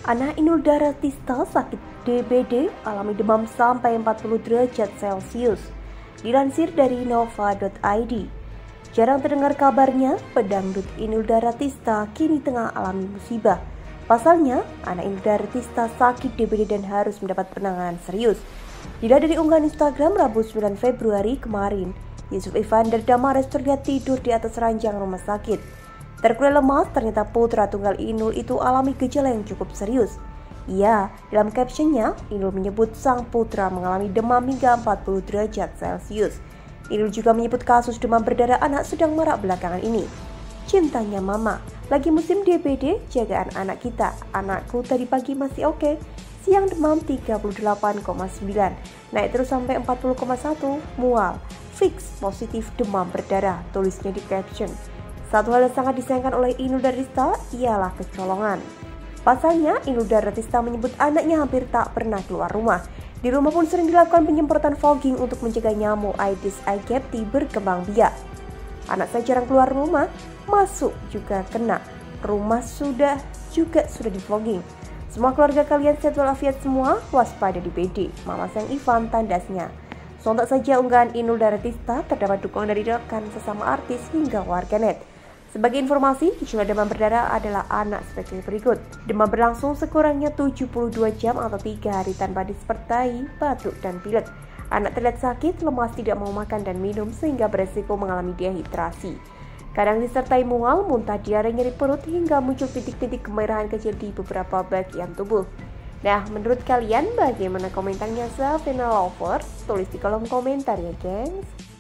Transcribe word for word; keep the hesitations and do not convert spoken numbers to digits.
Anak Inul Daratista sakit D B D alami demam sampai empat puluh derajat Celcius. Dilansir dari nova titik i d. Jarang terdengar kabarnya, pedangdut Inul Daratista kini tengah alami musibah. Pasalnya, anak Inul Daratista sakit D B D dan harus mendapat penanganan serius. Dilihat dari unggahan Instagram Rabu sembilan Februari kemarin, Yusuf Evander Damares terlihat tidur di atas ranjang rumah sakit. Terkulai lemas, ternyata putra tunggal Inul itu alami gejala yang cukup serius. Ia, dalam captionnya, Inul menyebut sang putra mengalami demam hingga empat puluh derajat Celcius. Inul juga menyebut kasus demam berdarah anak sedang marak belakangan ini. Cintanya mama, lagi musim D B D, jagaan anak kita. Anakku tadi pagi masih oke, siang demam tiga puluh delapan koma sembilan, naik terus sampai empat puluh koma satu, mual, fix positif demam berdarah, tulisnya di caption. Satu hal yang sangat disayangkan oleh Inul Daratista ialah kecolongan. Pasalnya, Inul Daratista menyebut anaknya hampir tak pernah keluar rumah. Di rumah pun sering dilakukan penyemprotan fogging untuk mencegah nyamuk Aedes aegypti berkembang biak. Anak saya jarang keluar rumah, masuk juga kena. Rumah sudah juga sudah di fogging. Semua keluarga kalian sehat walafiat semua, waspada D B D. Mama Sang Ivan tandasnya. Sontak saja unggahan Inul Daratista terdapat dukungan dari rekan sesama artis hingga warganet. Sebagai informasi, gejala demam berdarah adalah anak sebagai berikut. Demam berlangsung sekurangnya tujuh puluh dua jam atau tiga hari tanpa disertai batuk dan pilek. Anak terlihat sakit, lemas, tidak mau makan dan minum sehingga beresiko mengalami dehidrasi. Kadang disertai mual, muntah, diare, nyeri perut hingga muncul titik-titik kemerahan kecil di beberapa bagian tubuh. Nah, menurut kalian bagaimana komentarnya Safina Lovers? Tulis di kolom komentar ya, gengs.